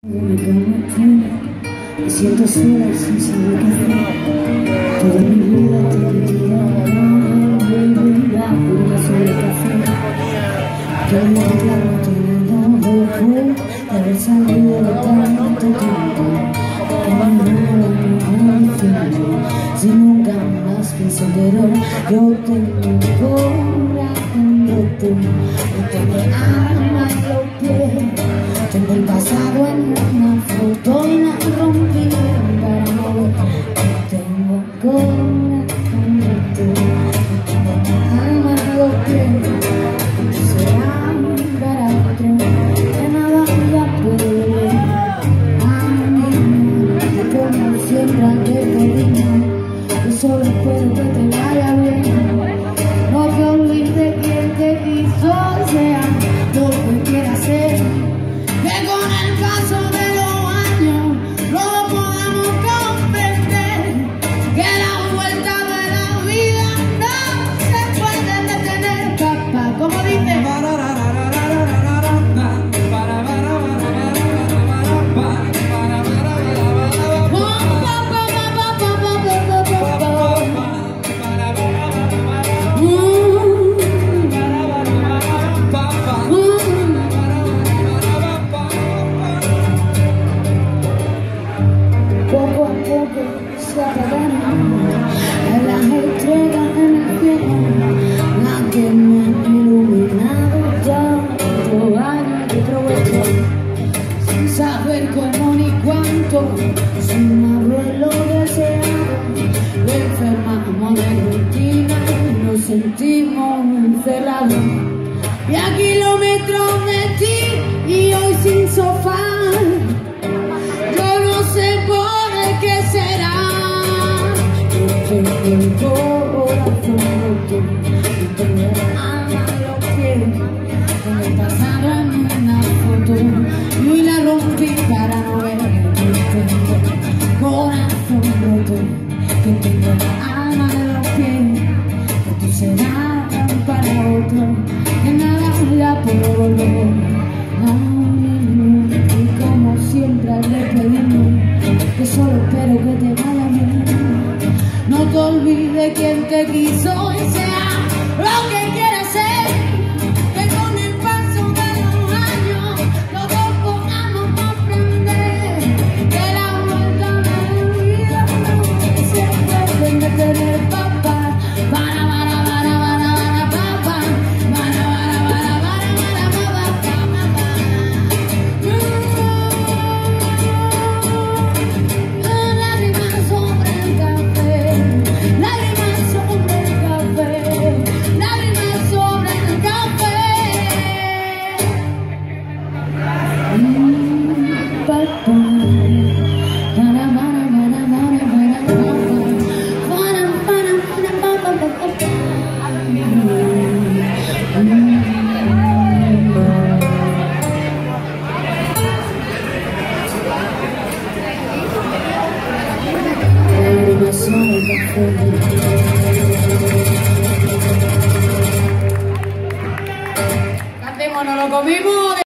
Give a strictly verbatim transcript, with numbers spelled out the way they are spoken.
Una cama fría, me siento sola y sin saber qué hacer. Toda mi vida te diría la pura sobre el café. Que no te claro, te he después de haber salido de tanto tiempo. Que me muero en mi cielo, si nunca más pienso querer. Yo tengo un corazón roto, no tengo alma en los pies. Tengo el pasado en una foto y la rompí para no ver. No tengo corazón roto, no tengo alma en los pies. Será para otro que nada ya puede ver. A mí, como siempre te pedimos, yo solo espero que te vaya bien. No te olvides quién te quiso, sea lo que quieras ser. Que con el paso de los años lo podamos comprender, que la vuelta de la vida no se puede detener, papá, como dice. Poco a poco se apagan las estrellas en el cielo, la que me han iluminado tantos años de provecho, sin saber cómo ni cuánto, sin haberlo deseado. Lo enfermamos de rutina y nos sentimos encerrados, y a kilómetros de ti y hoy sin sofá. ¿Qué será? Yo tengo el corazón roto, yo tengo el alma en los pies. Tengo el pasado en una foto y hoy la rompí para no ver. Yo tengo el corazón roto, yo tengo el alma en los pies. Que tú serás para otro, que nada ya puedo volver. Ay, y como siempre le pedimos, que solo espero que te vaya bien. No te olvides quién te quiso y sea lo que quieras ser.